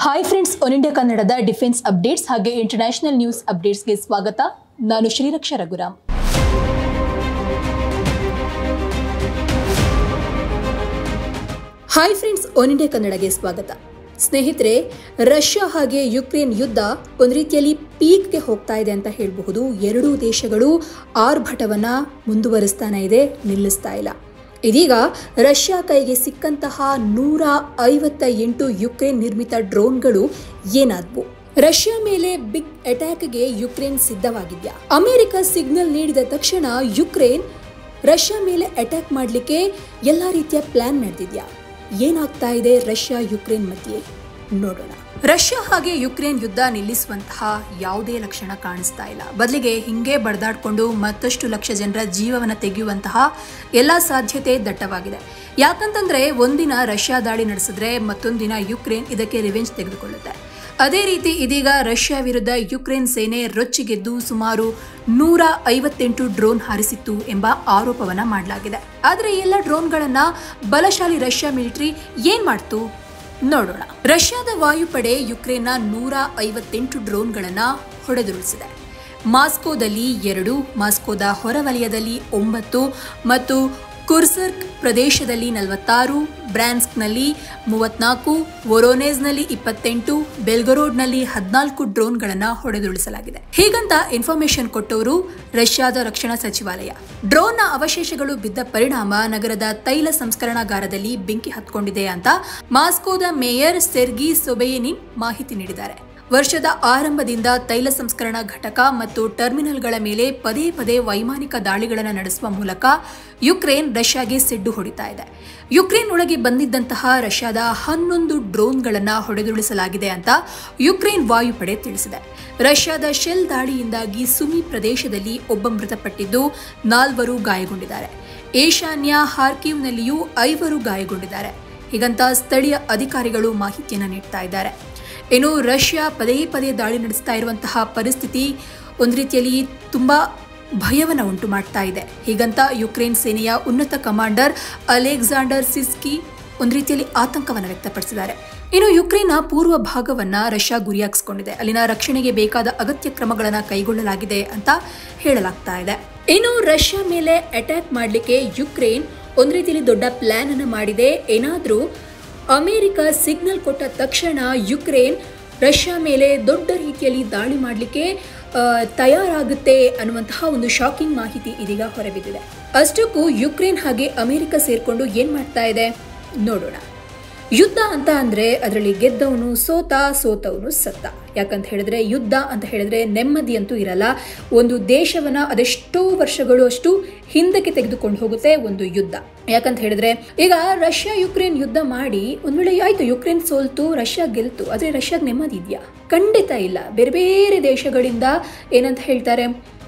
Hi friends, one India ಕನ್ನಡದ defence updates ಹಾಗೆ international news ಅಪ್ಡೇಟ್ಸ್ಗೆ ಸ್ವಾಗತ. ನಾನು Shreeraksha Raghuram. Hi friends, one India ಕನ್ನಡಗೆ ಸ್ವಾಗತ. ಸ್ನೇಹಿತರೆ, ರಷ್ಯಾ ಹಾಗೆ ಯುಕ್ರೇನ್ ಯುದ್ಧ ಒಂದು ರೀತಿಯಲ್ಲಿ ಪೀಕ್ಗೆ ಹೋಗ್ತಾ ಇದೆ ಅಂತ ಹೇಳಬಹುದು. ಎರಡೂ ದೇಶಗಳು ಆರ್ಭಟವನ್ನ ಮುಂದುವರಿಸ್ತಾನೆ ಇದೆ, ನಿಲ್ಲಿಸ್ತಾ ಇಲ್ಲ. ಇದೀಗ ರಷ್ಯಾ ಕೈಗೆ ಸಿಕ್ಕಂತಹ 158 ಯುಕ್ರೇನ್ ನಿರ್ಮಿತ ಡ್ರೋನ್ಗಳು ಏನಾದ್ವು? ರಷ್ಯಾ ಮೇಲೆ ಬಿಗ್ ಅಟ್ಯಾಕ್ಗೆ ಯುಕ್ರೇನ್ ಸಿದ್ಧವಾಗಿದ್ಯಾ? ಅಮೆರಿಕ ಸಿಗ್ನಲ್ ನೀಡಿದ ತಕ್ಷಣ ಯುಕ್ರೇನ್ ರಷ್ಯಾ ಮೇಲೆ ಅಟ್ಯಾಕ್ ಮಾಡಲಿಕ್ಕೆ ಎಲ್ಲ ರೀತಿಯ ಪ್ಲಾನ್ ನಡೆದಿದ್ಯಾ? ಏನಾಗ್ತಾ ಇದೆ ರಷ್ಯಾ ಯುಕ್ರೇನ್ ಮಧ್ಯೆ ನೋಡೋಣ. ರಷ್ಯಾ ಹಾಗೆ ಯುಕ್ರೇನ್ ಯುದ್ಧ ನಿಲ್ಲಿಸುವಂತಹ ಯಾವುದೇ ಲಕ್ಷಣ ಕಾಣಿಸ್ತಾ ಇಲ್ಲ. ಬದಲಿಗೆ ಹಿಂಗೆ ಬಡದಾಡ್ಕೊಂಡು ಮತ್ತಷ್ಟು ಲಕ್ಷ ಜನರ ಜೀವವನ್ನು ತೆಗೆಯುವಂತಹ ಎಲ್ಲ ಸಾಧ್ಯತೆ ದಟ್ಟವಾಗಿದೆ. ಯಾಕಂತಂದ್ರೆ ಒಂದಿನ ರಷ್ಯಾ ದಾಳಿ ನಡೆಸಿದ್ರೆ ಮತ್ತೊಂದು ದಿನ ಯುಕ್ರೇನ್ ಇದಕ್ಕೆ ರಿವೆಂಜ್ ತೆಗೆದುಕೊಳ್ಳುತ್ತೆ. ಅದೇ ರೀತಿ ಇದೀಗ ರಷ್ಯಾ ವಿರುದ್ಧ ಯುಕ್ರೇನ್ ಸೇನೆ ರೊಚ್ಚಿಗೆದ್ದು ಸುಮಾರು 158 ಡ್ರೋನ್ ಹಾರಿಸಿತ್ತು ಎಂಬ ಆರೋಪವನ್ನ ಮಾಡಲಾಗಿದೆ. ಆದರೆ ಈ ಎಲ್ಲ ಡ್ರೋನ್ಗಳನ್ನ ಬಲಶಾಲಿ ರಷ್ಯಾ ಮಿಲಿಟರಿ ಏನ್ ಮಾಡ್ತು ನೋಡೋಣ. ರಷ್ಯಾದ ವಾಯುಪಡೆ ಯುಕ್ರೇನ್ನ 158 ಡ್ರೋನ್ಗಳನ್ನ ಹೊಡೆದುರುಳಿಸಿದೆ. ಮಾಸ್ಕೋದಲ್ಲಿ 2, ಮಾಸ್ಕೋದ ಹೊರವಲಯದಲ್ಲಿ 9 ಮತ್ತು ಕುರ್ಸ್ಕ್ ಪ್ರದೇಶದಲ್ಲಿ 46, ಬ್ರಾನ್ಸ್ಕ್ನಲ್ಲಿ 34, ವೊರೋನೆಜ್ನಲ್ಲಿ 28, ಬೆಲ್ಗರೋಡ್ನಲ್ಲಿ 14 ಡ್ರೋನ್ಗಳನ್ನು ಹೊಡೆದುರುಳಿಸಲಾಗಿದೆ. ಹೀಗಂತ ಇನ್ಫಾರ್ಮೇಶನ್ ಕೊಟ್ಟವರು ರಷ್ಯಾದ ರಕ್ಷಣಾ ಸಚಿವಾಲಯ. ಡ್ರೋನ್ನ ಅವಶೇಷಗಳು ಬಿದ್ದ ಪರಿಣಾಮ ನಗರದ ತೈಲ ಸಂಸ್ಕರಣಾಗಾರದಲ್ಲಿ ಬೆಂಕಿ ಹತ್ಕೊಂಡಿದೆ ಅಂತ ಮಾಸ್ಕೋದ ಮೇಯರ್ ಸೆರ್ಗಿ ಸೊಬೆಯನಿನ್ ಮಾಹಿತಿ ನೀಡಿದ್ದಾರೆ. ವರ್ಷದ ಆರಂಭದಿಂದ ತೈಲ ಸಂಸ್ಕರಣಾ ಘಟಕ ಮತ್ತು ಟರ್ಮಿನಲ್ಗಳ ಮೇಲೆ ಪದೇ ಪದೇ ವೈಮಾನಿಕ ದಾಳಿಗಳನ್ನು ನಡೆಸುವ ಮೂಲಕ ಯುಕ್ರೇನ್ ರಷ್ಯಾಗೆ ಸಿಡ್ಡು ಹೊಡಿತಾ ಇದೆ. ಯುಕ್ರೇನ್ ಒಳಗೆ ಬಂದಿದ್ದಂತಹ ರಷ್ಯಾದ 11 ಡ್ರೋನ್ಗಳನ್ನು ಹೊಡೆದುರುಳಿಸಲಾಗಿದೆ ಅಂತ ಯುಕ್ರೇನ್ ವಾಯುಪಡೆ ತಿಳಿಸಿದೆ. ರಷ್ಯಾದ ಶೆಲ್ ದಾಳಿಯಿಂದಾಗಿ ಸುಮಿ ಪ್ರದೇಶದಲ್ಲಿ ಒಬ್ಬ ಮೃತಪಟ್ಟಿದ್ದು 4 ಗಾಯಗೊಂಡಿದ್ದಾರೆ. ಈಶಾನ್ಯ ಹಾರ್ಕಿವ್ನಲ್ಲಿಯೂ 5 ಗಾಯಗೊಂಡಿದ್ದಾರೆ. ಹೀಗಂತ ಸ್ಥಳೀಯ ಅಧಿಕಾರಿಗಳು ಮಾಹಿತಿಯನ್ನು ನೀಡ್ತಾ ಇದ್ದಾರೆ. ಇನ್ನು ರಷ್ಯಾ ಪದೇ ಪದೇ ದಾಳಿ ನಡೆಸ್ತಾ ಇರುವಂತಹ ಪರಿಸ್ಥಿತಿ ಒಂದು ರೀತಿಯಲ್ಲಿ ತುಂಬಾ ಭಯವನ್ನು ಉಂಟು ಮಾಡ್ತಾ ಇದೆ. ಹೀಗಂತ ಯುಕ್ರೇನ್ ಸೇನೆಯ ಉನ್ನತ ಕಮಾಂಡರ್ ಅಲೆಕ್ಸಾಂಡರ್ ಸಿಸ್ಕಿ ಒಂದು ರೀತಿಯಲ್ಲಿ ಆತಂಕವನ್ನು ವ್ಯಕ್ತಪಡಿಸಿದ್ದಾರೆ. ಇನ್ನು ಯುಕ್ರೇನ್ನ ಪೂರ್ವ ಭಾಗವನ್ನ ರಷ್ಯಾ ಗುರಿಯಾಗಿಸಿಕೊಂಡಿದೆ. ಅಲ್ಲಿನ ರಕ್ಷಣೆಗೆ ಬೇಕಾದ ಅಗತ್ಯ ಕ್ರಮಗಳನ್ನು ಕೈಗೊಳ್ಳಲಾಗಿದೆ ಅಂತ ಹೇಳಲಾಗ್ತಾ ಇದೆ. ಇನ್ನು ರಷ್ಯಾ ಮೇಲೆ ಅಟ್ಯಾಕ್ ಮಾಡಲಿಕ್ಕೆ ಯುಕ್ರೇನ್ ಒಂದು ರೀತಿಯಲ್ಲಿ ದೊಡ್ಡ ಪ್ಲಾನ್ ಅನ್ನು ಮಾಡಿದೆ. ಏನಾದರೂ ಅಮೆರಿಕ ಸಿಗ್ನಲ್ ಕೊಟ್ಟ ತಕ್ಷಣ ಯುಕ್ರೇನ್ ರಷ್ಯಾ ಮೇಲೆ ದೊಡ್ಡ ರೀತಿಯಲ್ಲಿ ದಾಳಿ ಮಾಡಲಿಕ್ಕೆ ತಯಾರಾಗುತ್ತೆ ಅನ್ನುವಂತಹ ಒಂದು ಶಾಕಿಂಗ್ ಮಾಹಿತಿ ಇದೀಗ ಹೊರಬಿದ್ದಿದೆ. ಅಷ್ಟಕ್ಕೂ ಯುಕ್ರೇನ್ ಹಾಗೆ ಅಮೆರಿಕ ಸೇರ್ಕೊಂಡು ಏನ್ ಮಾಡ್ತಾ ಇದೆ ನೋಡೋಣ. ಯುದ್ಧ ಅಂತ ಅಂದ್ರೆ ಅದರಲ್ಲಿ ಗೆದ್ದವನು ಸೋತ, ಸೋತವನು ಸತ್ತ. ಯಾಕಂತ ಹೇಳಿದ್ರೆ ಯುದ್ಧ ಅಂತ ಹೇಳಿದ್ರೆ ನೆಮ್ಮದಿ ಅಂತೂ ಇರಲ್ಲ. ಒಂದು ದೇಶವನ್ನ ಅದೆಷ್ಟೋ ವರ್ಷಗಳು ಅಷ್ಟು ಹಿಂದಕ್ಕೆ ತೆಗೆದುಕೊಂಡು ಹೋಗುತ್ತೆ ಒಂದು ಯುದ್ಧ. ಯಾಕಂತ ಹೇಳಿದ್ರೆ ಈಗ ರಷ್ಯಾ ಯುಕ್ರೇನ್ ಯುದ್ಧ ಮಾಡಿ ಒಂದ್ ವೇಳೆ ಆಯ್ತು, ಯುಕ್ರೇನ್ ಸೋಲ್ತು, ರಷ್ಯಾ ಗೆಲ್ತು, ಆದ್ರೆ ರಷ್ಯಾಗ್ ನೆಮ್ಮದಿ ಇದೆಯಾ? ಖಂಡಿತ ಇಲ್ಲ. ಬೇರೆ ಬೇರೆ ದೇಶಗಳಿಂದ ಏನಂತ ಹೇಳ್ತಾರೆ,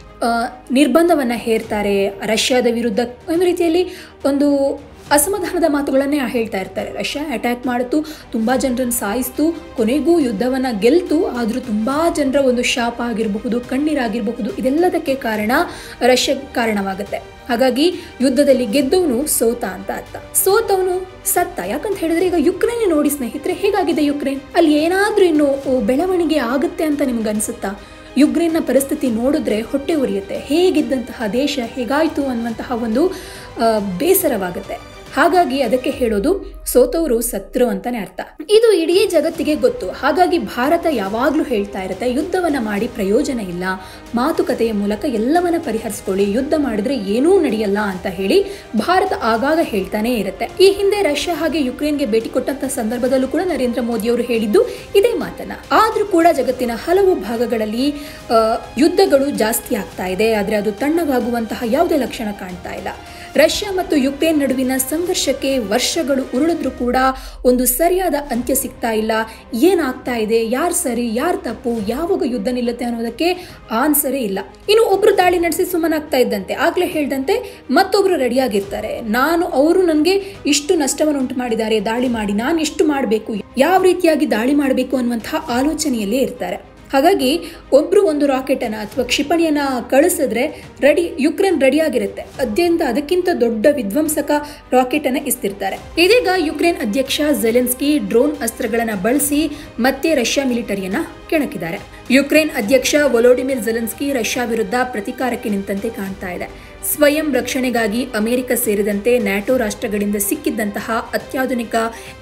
ನಿರ್ಬಂಧವನ್ನ ಹೇರ್ತಾರೆ. ರಷ್ಯಾದ ವಿರುದ್ಧ ಒಂದು ರೀತಿಯಲ್ಲಿ ಒಂದು ಅಸಮಾಧಾನದ ಮಾತುಗಳನ್ನೇ ಹೇಳ್ತಾ ಇರ್ತಾರೆ. ರಷ್ಯಾ ಅಟ್ಯಾಕ್ ಮಾಡಿತು, ತುಂಬಾ ಜನರನ್ನು ಸಾಯಿಸ್ತು, ಕೊನೆಗೂ ಯುದ್ಧವನ್ನ ಗೆಲ್ತು, ಆದ್ರೂ ತುಂಬಾ ಜನರ ಒಂದು ಶಾಪ ಆಗಿರಬಹುದು, ಕಣ್ಣೀರಾಗಿರಬಹುದು, ಇದೆಲ್ಲದಕ್ಕೆ ಕಾರಣ ರಷ್ಯಾ ಕಾರಣವಾಗುತ್ತೆ. ಹಾಗಾಗಿ ಯುದ್ಧದಲ್ಲಿ ಗೆದ್ದವನು ಸೋತ ಅಂತ ಅರ್ಥ, ಸೋತವನು ಸತ್ತ. ಯಾಕಂತ ಹೇಳಿದ್ರೆ ಈಗ ಯುಕ್ರೇನ್ ನೋಡಿ ಸ್ನೇಹಿತರೆ, ಹೇಗಾಗಿದೆ ಯುಕ್ರೇನ್? ಅಲ್ಲಿ ಏನಾದ್ರೂ ಇನ್ನು ಬೆಳವಣಿಗೆ ಆಗುತ್ತೆ ಅಂತ ನಿಮ್ಗೆ ಅನ್ಸುತ್ತಾ? ಯುಕ್ರೇನ್ನ ಪರಿಸ್ಥಿತಿ ನೋಡಿದ್ರೆ ಹೊಟ್ಟೆ ಉರಿಯುತ್ತೆ. ಹೇಗಿದ್ದಂತಹ ದೇಶ ಹೇಗಾಯ್ತು ಅನ್ನುವಂತಹ ಒಂದು ಬೇಸರವಾಗುತ್ತೆ. ಹಾಗಾಗಿ ಅದಕ್ಕೆ ಹೇಳೋದು ಸೋತವರು ಸತ್ರು ಅಂತಾನೆ ಅರ್ಥ. ಇದು ಇಡೀ ಜಗತ್ತಿಗೆ ಗೊತ್ತು. ಹಾಗಾಗಿ ಭಾರತ ಯಾವಾಗ್ಲೂ ಹೇಳ್ತಾ ಇರುತ್ತೆ, ಯುದ್ಧವನ್ನ ಮಾಡಿ ಪ್ರಯೋಜನ ಇಲ್ಲ, ಮಾತುಕತೆಯ ಮೂಲಕ ಎಲ್ಲವನ್ನ ಪರಿಹರಿಸಿಕೊಳ್ಳಿ, ಯುದ್ಧ ಮಾಡಿದ್ರೆ ಏನೂ ನಡೆಯಲ್ಲ ಅಂತ ಹೇಳಿ ಭಾರತ ಆಗಾಗ ಹೇಳ್ತಾನೆ ಇರುತ್ತೆ. ಈ ಹಿಂದೆ ರಷ್ಯಾ ಹಾಗೆ ಯುಕ್ರೇನ್ಗೆ ಭೇಟಿ ಕೊಟ್ಟಂತ ಸಂದರ್ಭದಲ್ಲೂ ಕೂಡ ನರೇಂದ್ರ ಮೋದಿ ಅವರು ಹೇಳಿದ್ದು ಇದೇ ಮಾತನ್ನ. ಆದ್ರೂ ಕೂಡ ಜಗತ್ತಿನ ಹಲವು ಭಾಗಗಳಲ್ಲಿ ಯುದ್ಧಗಳು ಜಾಸ್ತಿ ಆಗ್ತಾ ಇದೆ, ಆದ್ರೆ ಅದು ತಣ್ಣಗಾಗುವಂತಹ ಯಾವುದೇ ಲಕ್ಷಣ ಕಾಣ್ತಾ ಇಲ್ಲ. ರಷ್ಯಾ ಮತ್ತು ಯುಕ್ರೇನ್ ನಡುವಿನ ಸಂಘರ್ಷಕ್ಕೆ ವರ್ಷಗಳು ಉರುಳಿದ್ರೂ ಕೂಡ ಒಂದು ಸರಿಯಾದ ಅಂತ್ಯ ಸಿಗ್ತಾ ಇಲ್ಲ. ಏನಾಗ್ತಾ ಇದೆ, ಯಾರು ಸರಿ ಯಾರು ತಪ್ಪು, ಯಾವಾಗ ಯುದ್ಧ ನಿಲ್ಲುತ್ತೆ ಅನ್ನೋದಕ್ಕೆ ಆನ್ಸರೇ ಇಲ್ಲ. ಇನ್ನು ಒಬ್ರು ದಾಳಿ ನಡೆಸಿ ಸುಮ್ಮನಾಗ್ತಾ ಇದ್ದಂತೆ, ಆಗ್ಲೇ ಹೇಳ್ದಂತೆ ಮತ್ತೊಬ್ರು ರೆಡಿಯಾಗಿರ್ತಾರೆ. ಅವರು ನನಗೆ ಇಷ್ಟು ನಷ್ಟವನ್ನು ಉಂಟು ಮಾಡಿದ್ದಾರೆ, ದಾಳಿ ಮಾಡಿ ನಾನು ಎಷ್ಟು ಮಾಡಬೇಕು, ಯಾವ ರೀತಿಯಾಗಿ ದಾಳಿ ಮಾಡಬೇಕು ಅನ್ನುವಂತಹ ಆಲೋಚನೆಯಲ್ಲೇ ಇರ್ತಾರೆ. ಹಾಗಾಗಿ ಒಬ್ಬರು ಒಂದು ರಾಕೆಟನ್ನು ಅಥವಾ ಕ್ಷಿಪಣಿಯನ್ನು ಕಳಿಸಿದ್ರೆ ಯುಕ್ರೇನ್ ರೆಡಿಯಾಗಿರುತ್ತೆ. ಅದಕ್ಕಿಂತ ದೊಡ್ಡ ವಿಧ್ವಂಸಕ ರಾಕೆಟನ್ನು ಇಸ್ತಿರ್ತಾರೆ. ಇದೀಗ ಯುಕ್ರೇನ್ ಅಧ್ಯಕ್ಷ ಝೆಲೆನ್ಸ್ಕಿ ಡ್ರೋನ್ ಅಸ್ತ್ರಗಳನ್ನು ಬಳಸಿ ಮತ್ತೆ ರಷ್ಯಾ ಮಿಲಿಟರಿಯನ್ನ ಕೆಣಕಿದ್ದಾರೆ. ಯುಕ್ರೇನ್ ಅಧ್ಯಕ್ಷ ವೊಲೋಡಿಮಿರ್ ಝೆಲೆನ್ಸ್ಕಿ ರಷ್ಯಾ ವಿರುದ್ಧ ಪ್ರತೀಕಾರಕ್ಕೆ ನಿಂತಂತೆ ಕಾಣ್ತಾ ಇದೆ. ಸ್ವಯಂ ರಕ್ಷಣೆಗಾಗಿ ಅಮೆರಿಕ ಸೇರಿದಂತೆ ನ್ಯಾಟೋ ರಾಷ್ಟ್ರಗಳಿಂದ ಸಿಕ್ಕಿದ್ದಂತಹ ಅತ್ಯಾಧುನಿಕ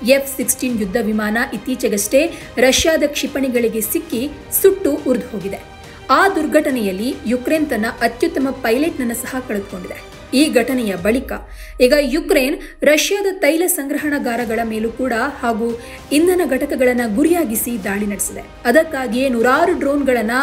F-16 ಯುದ್ಧ ವಿಮಾನ ಇತ್ತೀಚೆಗಷ್ಟೇ ರಷ್ಯಾದ ಕ್ಷಿಪಣಿಗಳಿಗೆ ಸಿಕ್ಕಿ ಸುಟ್ಟು ಉರಿದು ಹೋಗಿದೆ. ಆ ದುರ್ಘಟನೆಯಲ್ಲಿ ಯುಕ್ರೇನ್ ತನ್ನ ಅತ್ಯುತ್ತಮ ಪೈಲಟ್ನನ್ನು ಸಹ ಕಳೆದುಕೊಂಡಿದೆ. ಈ ಘಟನೆಯ ಬಳಿಕ ಈಗ ಯುಕ್ರೇನ್ ರಷ್ಯಾದ ತೈಲ ಸಂಗ್ರಹಣಾಗಾರಗಳ ಮೇಲೂ ಕೂಡ ಹಾಗೂ ಇಂಧನ ಘಟಕಗಳನ್ನು ಗುರಿಯಾಗಿಸಿ ದಾಳಿ ನಡೆಸಿದೆ. ಅದಕ್ಕಾಗಿಯೇ ನೂರಾರು ಡ್ರೋನ್ಗಳನ್ನು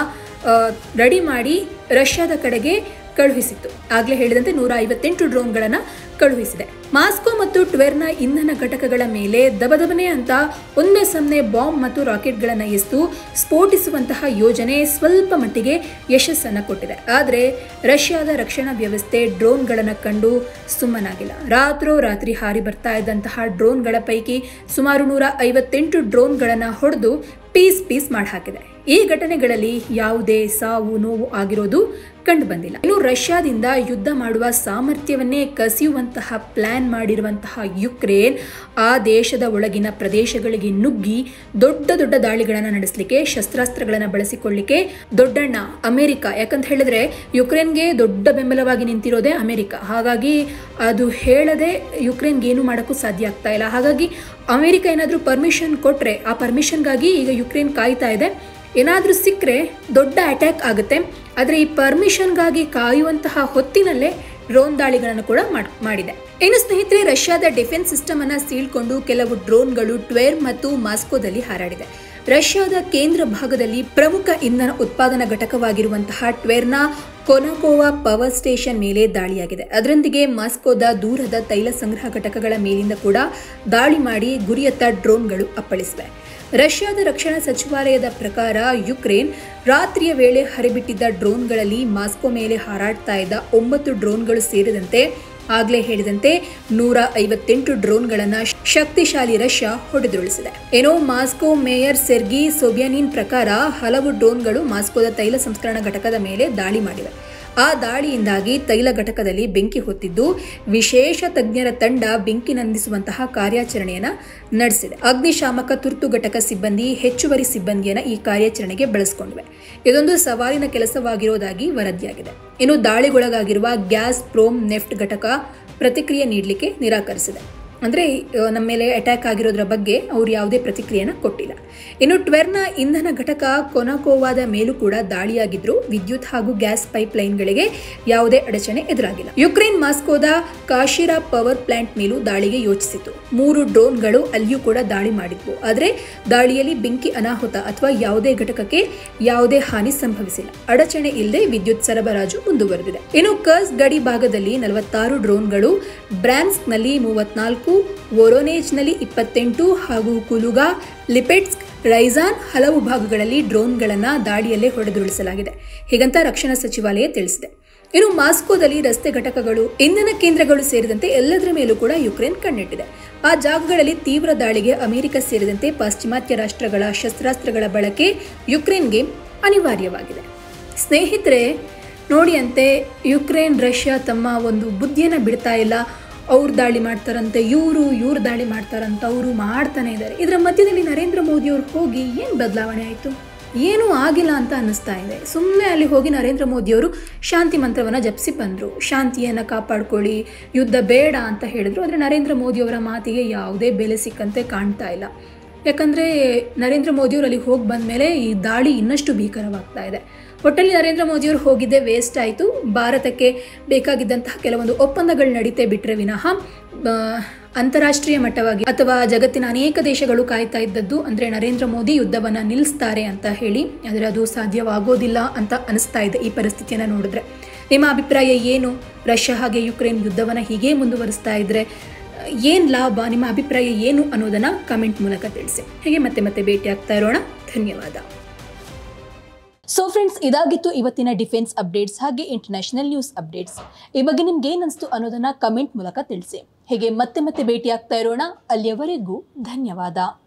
ರೆಡಿ ಮಾಡಿ ರಷ್ಯಾದ ಕಡೆಗೆ ಕಳುಹಿಸಿತ್ತು. ಆಗಲೇ ಹೇಳಿದಂತೆ 158 ಡ್ರೋನ್ಗಳನ್ನು ಕಳುಹಿಸಿದೆ. ಮಾಸ್ಕೋ ಮತ್ತು ಟ್ವೆರ್ನ ಇಂಧನ ಘಟಕಗಳ ಮೇಲೆ ದಬದಬನೆ ಅಂತ ಒಂದೇ ಸಮನೆ ಬಾಂಬ್ ಮತ್ತು ರಾಕೆಟ್ಗಳನ್ನು ಎಸೆದು ಸ್ಫೋಟಿಸುವಂತಹ ಯೋಜನೆ ಸ್ವಲ್ಪ ಮಟ್ಟಿಗೆ ಯಶಸ್ಸನ್ನು ಕೊಟ್ಟಿದೆ. ಆದರೆ ರಷ್ಯಾದ ರಕ್ಷಣಾ ವ್ಯವಸ್ಥೆ ಡ್ರೋನ್ಗಳನ್ನು ಕಂಡು ಸುಮ್ಮನಾಗಿಲ್ಲ. ರಾತ್ರೋರಾತ್ರಿ ಹಾರಿ ಬರ್ತಾ ಇದ್ದಂತಹ ಡ್ರೋನ್ಗಳ ಪೈಕಿ ಸುಮಾರು 158 ಡ್ರೋನ್ಗಳನ್ನು ಹೊಡೆದು ಪೀಸ್ ಮಾಡಿ ಹಾಕಿದೆ. ಈ ಘಟನೆಗಳಲ್ಲಿ ಯಾವುದೇ ಸಾವು ನೋವು ಆಗಿರೋದು ಕಂಡು ಬಂದಿಲ್ಲ. ಇನ್ನು ರಷ್ಯಾದಿಂದ ಯುದ್ಧ ಮಾಡುವ ಸಾಮರ್ಥ್ಯವನ್ನೇ ಕಸಿಯುವಂತಹ ಪ್ಲಾನ್ ಮಾಡಿರುವಂತಹ ಯುಕ್ರೇನ್ ಆ ದೇಶದ ಒಳಗಿನ ಪ್ರದೇಶಗಳಿಗೆ ನುಗ್ಗಿ ದೊಡ್ಡ ದೊಡ್ಡ ದಾಳಿಗಳನ್ನು ನಡೆಸಲಿಕ್ಕೆ, ಶಸ್ತ್ರಾಸ್ತ್ರಗಳನ್ನು ಬಳಸಿಕೊಳ್ಳಿಕ್ಕೆ ದೊಡ್ಡಣ್ಣ ಅಮೆರಿಕ, ಯಾಕಂತ ಹೇಳಿದ್ರೆ ಯುಕ್ರೇನ್ಗೆ ದೊಡ್ಡ ಬೆಂಬಲವಾಗಿ ನಿಂತಿರೋದೇ ಅಮೆರಿಕ. ಹಾಗಾಗಿ ಅದು ಹೇಳದೆ ಯುಕ್ರೇನ್ಗೆ ಏನು ಮಾಡೋಕ್ಕೂ ಸಾಧ್ಯ ಆಗ್ತಾ ಇಲ್ಲ. ಹಾಗಾಗಿ ಅಮೆರಿಕ ಏನಾದರೂ ಪರ್ಮಿಷನ್ ಕೊಟ್ಟರೆ ಆ ಪರ್ಮಿಷನ್ಗಾಗಿ ಈಗ ಯುಕ್ರೇನ್ ಕಾಯ್ತಾ ಇದೆ. ಏನಾದರೂ ಸಿಕ್ಕರೆ ದೊಡ್ಡ ಅಟ್ಯಾಕ್ ಆಗುತ್ತೆ. ಆದರೆ ಈ ಪರ್ಮಿಷನ್ಗಾಗಿ ಕಾಯುವಂತಹ ಹೊತ್ತಿನಲ್ಲೇ ಡ್ರೋನ್ ದಾಳಿಗಳನ್ನು ಕೂಡ ಮಾಡಿದೆ. ಇನ್ನು ಸ್ನೇಹಿತರೆ, ರಷ್ಯಾದ ಡಿಫೆನ್ಸ್ ಸಿಸ್ಟಮ್ ಅನ್ನು ಸೀಳ್ಕೊಂಡು ಕೆಲವು ಡ್ರೋನ್ಗಳು ಟ್ವೆರ್ ಮತ್ತು ಮಾಸ್ಕೋದಲ್ಲಿ ಹಾರಾಡಿದೆ. ರಷ್ಯಾದ ಕೇಂದ್ರ ಭಾಗದಲ್ಲಿ ಪ್ರಮುಖ ಇಂಧನ ಉತ್ಪಾದನಾ ಘಟಕವಾಗಿರುವಂತಹ ಟ್ವೆರ್ನ ಕೊನಾಕೋವಾ ಪವರ್ ಸ್ಟೇಷನ್ ಮೇಲೆ ದಾಳಿಯಾಗಿದೆ. ಅದರೊಂದಿಗೆ ಮಾಸ್ಕೋದ ದೂರದ ತೈಲ ಸಂಗ್ರಹ ಘಟಕಗಳ ಮೇಲಿಂದ ಕೂಡ ದಾಳಿ ಮಾಡಿ ಗುರಿಯತ್ತ ಡ್ರೋನ್ಗಳು ಅಪ್ಪಳಿಸಿವೆ. ರಷ್ಯಾದ ರಕ್ಷಣಾ ಸಚಿವಾಲಯದ ಪ್ರಕಾರ ಯುಕ್ರೇನ್ ರಾತ್ರಿಯ ವೇಳೆ ಹರಿಬಿಟ್ಟಿದ್ದ ಡ್ರೋನ್ಗಳಲ್ಲಿ ಮಾಸ್ಕೋ ಮೇಲೆ ಹಾರಾಡ್ತಾ ಇದ್ದ 9 ಡ್ರೋನ್ಗಳು ಸೇರಿದಂತೆ ಆಗಲೇ ಹೇಳಿದಂತೆ 158 ಡ್ರೋನ್ಗಳನ್ನು ಶಕ್ತಿಶಾಲಿ ರಷ್ಯಾ ಹೊಡೆದುರುಳಿಸಿದೆ. ಏನೋ ಮಾಸ್ಕೋ ಮೇಯರ್ ಸೆರ್ಗಿ ಸೊಬ್ಯಾನಿನ್ ಪ್ರಕಾರ ಹಲವು ಡ್ರೋನ್ಗಳು ಮಾಸ್ಕೋದ ತೈಲ ಸಂಸ್ಕರಣಾ ಘಟಕದ ಮೇಲೆ ದಾಳಿ ಮಾಡಿವೆ. ಆ ದಾಳಿಯಿಂದಾಗಿ ತೈಲ ಘಟಕದಲ್ಲಿ ಬೆಂಕಿ ಹೊತ್ತಿದ್ದು ವಿಶೇಷ ತಜ್ಞರ ತಂಡ ಬೆಂಕಿ ನಂದಿಸುವಂತಹ ಕಾರ್ಯಾಚರಣೆಯನ್ನು ನಡೆಸಿದೆ. ಅಗ್ನಿಶಾಮಕ ತುರ್ತು ಘಟಕ ಸಿಬ್ಬಂದಿ ಹೆಚ್ಚುವರಿ ಸಿಬ್ಬಂದಿಯನ್ನು ಈ ಕಾರ್ಯಾಚರಣೆಗೆ ಬಳಸಿಕೊಂಡಿವೆ. ಇದೊಂದು ಸವಾಲಿನ ಕೆಲಸವಾಗಿರೋದಾಗಿ ವರದಿಯಾಗಿದೆ. ಇನ್ನು ದಾಳಿಗೊಳಗಾಗಿರುವ ಗ್ಯಾಸ್ ಪ್ರೋಮ್ ನೆಫ್ಟ್ ಘಟಕ ಪ್ರತಿಕ್ರಿಯೆ ನೀಡಲಿಕ್ಕೆ ನಿರಾಕರಿಸಿದೆ. ಅಂದರೆ ನಮ್ಮ ಮೇಲೆ ಅಟ್ಯಾಕ್ ಆಗಿರೋದ್ರ ಬಗ್ಗೆ ಅವರು ಯಾವುದೇ ಪ್ರತಿಕ್ರಿಯೆಯನ್ನು ಕೊಟ್ಟಿಲ್ಲ. ಇನ್ನು ಟ್ವೆರ್ನ ಇಂಧನ ಘಟಕ ಕೊನಾಕೋವಾದ ಮೇಲೂ ಕೂಡ ದಾಳಿಯಾಗಿದ್ರು ವಿದ್ಯುತ್ ಹಾಗೂ ಗ್ಯಾಸ್ ಪೈಪ್ಲೈನ್ಗಳಿಗೆ ಯಾವುದೇ ಅಡಚಣೆ ಎದುರಾಗಿಲ್ಲ. ಯುಕ್ರೇನ್ ಮಾಸ್ಕೋದ ಕಾಶಿರಾ ಪವರ್ ಪ್ಲಾಂಟ್ ಮೇಲೂ ದಾಳಿಗೆ ಯೋಚಿಸಿತು. 3 ಡ್ರೋನ್ಗಳು ಅಲ್ಲಿಯೂ ಕೂಡ ದಾಳಿ ಮಾಡಿದ್ವು. ಆದರೆ ದಾಳಿಯಲ್ಲಿ ಬೆಂಕಿ ಅನಾಹುತ ಅಥವಾ ಯಾವುದೇ ಘಟಕಕ್ಕೆ ಯಾವುದೇ ಹಾನಿ ಸಂಭವಿಸಿಲ್ಲ. ಅಡಚಣೆ ಇಲ್ಲದೆ ವಿದ್ಯುತ್ ಸರಬರಾಜು ಮುಂದುವರೆದಿದೆ. ಇನ್ನು ಕರ್ಸ್ ಗಡಿ ಭಾಗದಲ್ಲಿ 46 ಡ್ರೋನ್ಗಳು, ಬ್ರಾನ್ಸ್ಕ್ನಲ್ಲಿ 34, ವೊರೋನೇಜ್ನಲ್ಲಿ 28 ಹಾಗೂ ಕುಲುಗಾ, ಲಿಪೆಟ್ಸ್ಕ್, ರೈಜಾನ್ ಹಲವು ಭಾಗಗಳಲ್ಲಿ ಡ್ರೋನ್ಗಳನ್ನು ದಾಳಿಯಲ್ಲೇ ಹೊಡೆದುರುಳಿಸಲಾಗಿದೆ. ಹೀಗಂತ ರಕ್ಷಣಾ ಸಚಿವಾಲಯ ತಿಳಿಸಿದೆ. ಇನ್ನು ಮಾಸ್ಕೋದಲ್ಲಿ ರಸ್ತೆ ಘಟಕಗಳು, ಇಂಧನ ಕೇಂದ್ರಗಳು ಸೇರಿದಂತೆ ಎಲ್ಲದರ ಮೇಲೂ ಕೂಡ ಯುಕ್ರೇನ್ ಕಣ್ಣಿಟ್ಟಿದೆ. ಆ ಜಾಗಗಳಲ್ಲಿ ತೀವ್ರ ದಾಳಿಗೆ ಅಮೆರಿಕ ಸೇರಿದಂತೆ ಪಾಶ್ಚಿಮಾತ್ಯ ರಾಷ್ಟ್ರಗಳ ಶಸ್ತ್ರಾಸ್ತ್ರಗಳ ಬಳಕೆ ಯುಕ್ರೇನ್ಗೆ ಅನಿವಾರ್ಯವಾಗಿದೆ. ಸ್ನೇಹಿತರೆ, ನೋಡಿಯಂತೆ ಯುಕ್ರೇನ್ ರಷ್ಯಾ ತಮ್ಮ ಒಂದು ಬುದ್ಧಿಯನ್ನು ಬಿಡ್ತಾ ಇಲ್ಲ. ಅವ್ರು ದಾಳಿ ಮಾಡ್ತಾರಂತೆ, ಇವರು ದಾಳಿ ಮಾಡ್ತಾರಂತ, ಅವರು ಮಾಡ್ತಾನೆ ಇದ್ದಾರೆ. ಇದರ ಮಧ್ಯದಲ್ಲಿ ನರೇಂದ್ರ ಮೋದಿಯವರು ಹೋಗಿ ಏನು ಬದಲಾವಣೆ ಆಯಿತು? ಏನೂ ಆಗಿಲ್ಲ ಅಂತ ಅನ್ನಿಸ್ತಾ ಇದೆ. ಸುಮ್ಮನೆ ಅಲ್ಲಿ ಹೋಗಿ ನರೇಂದ್ರ ಮೋದಿಯವರು ಶಾಂತಿ ಮಂತ್ರವನ್ನು ಜಪಿಸಿ ಬಂದರು. ಶಾಂತಿಯನ್ನು ಕಾಪಾಡ್ಕೊಳ್ಳಿ, ಯುದ್ಧ ಬೇಡ ಅಂತ ಹೇಳಿದ್ರು. ಆದರೆ ನರೇಂದ್ರ ಮೋದಿಯವರ ಮಾತಿಗೆ ಯಾವುದೇ ಬೆಲೆ ಸಿಕ್ಕಂತೆ ಕಾಣ್ತಾ ಇಲ್ಲ. ಯಾಕಂದರೆ ನರೇಂದ್ರ ಮೋದಿಯವರು ಅಲ್ಲಿಗೆ ಹೋಗಿ ಬಂದ ಮೇಲೆ ಈ ದಾಳಿ ಇನ್ನಷ್ಟು ಭೀಕರವಾಗ್ತಾ ಇದೆ. ಒಟ್ಟಲ್ಲಿ ನರೇಂದ್ರ ಮೋದಿಯವರು ಹೋಗಿದ್ದೇ ವೇಸ್ಟ್ ಆಯಿತು. ಭಾರತಕ್ಕೆ ಬೇಕಾಗಿದ್ದಂತಹ ಕೆಲವೊಂದು ಒಪ್ಪಂದಗಳು ನಡೀತೆ ಬಿಟ್ಟರೆ ವಿನಃ ಅಂತಾರಾಷ್ಟ್ರೀಯ ಮಟ್ಟವಾಗಿ ಅಥವಾ ಜಗತ್ತಿನ ಅನೇಕ ದೇಶಗಳು ಕಾಯ್ತಾ ಇದ್ದದ್ದು ಅಂದರೆ ನರೇಂದ್ರ ಮೋದಿ ಯುದ್ಧವನ್ನು ನಿಲ್ಲಿಸ್ತಾರೆ ಅಂತ ಹೇಳಿ. ಆದರೆ ಅದು ಸಾಧ್ಯವಾಗೋದಿಲ್ಲ ಅಂತ ಅನಿಸ್ತಾ ಇದೆ ಈ ಪರಿಸ್ಥಿತಿಯನ್ನು ನೋಡಿದ್ರೆ. ನಿಮ್ಮ ಅಭಿಪ್ರಾಯ ಏನು? ರಷ್ಯಾ ಹಾಗೆ ಯುಕ್ರೇನ್ ಯುದ್ಧವನ್ನು ಹೀಗೆ ಮುಂದುವರಿಸ್ತಾ ಇದ್ದರೆ ಏನು ಲಾಭ? ನಿಮ್ಮ ಅಭಿಪ್ರಾಯ ಏನು ಅನ್ನೋದನ್ನು ಕಮೆಂಟ್ ಮೂಲಕ ತಿಳಿಸಿ. ಹೀಗೆ ಮತ್ತೆ ಭೇಟಿ ಆಗ್ತಾ ಇರೋಣ. ಧನ್ಯವಾದ. ಸೊ ಫ್ರೆಂಡ್ಸ್, ಇದಾಗಿತ್ತು ಇವತ್ತಿನ ಡಿಫೆನ್ಸ್ ಅಪ್ಡೇಟ್ಸ್ ಹಾಗೆ ಇಂಟರ್ನ್ಯಾಷನಲ್ ನ್ಯೂಸ್ ಅಪ್ಡೇಟ್ಸ್. ಈ ಬಗ್ಗೆ ನಿಮ್ಗೆ ಏನು ಅನಿಸ್ತು ಅನ್ನೋದನ್ನು ಕಮೆಂಟ್ ಮೂಲಕ ತಿಳಿಸಿ. ಹೀಗೆ ಮತ್ತೆ ಭೇಟಿ ಆಗ್ತಾ ಇರೋಣ. ಅಲ್ಲಿಯವರೆಗೂ ಧನ್ಯವಾದ.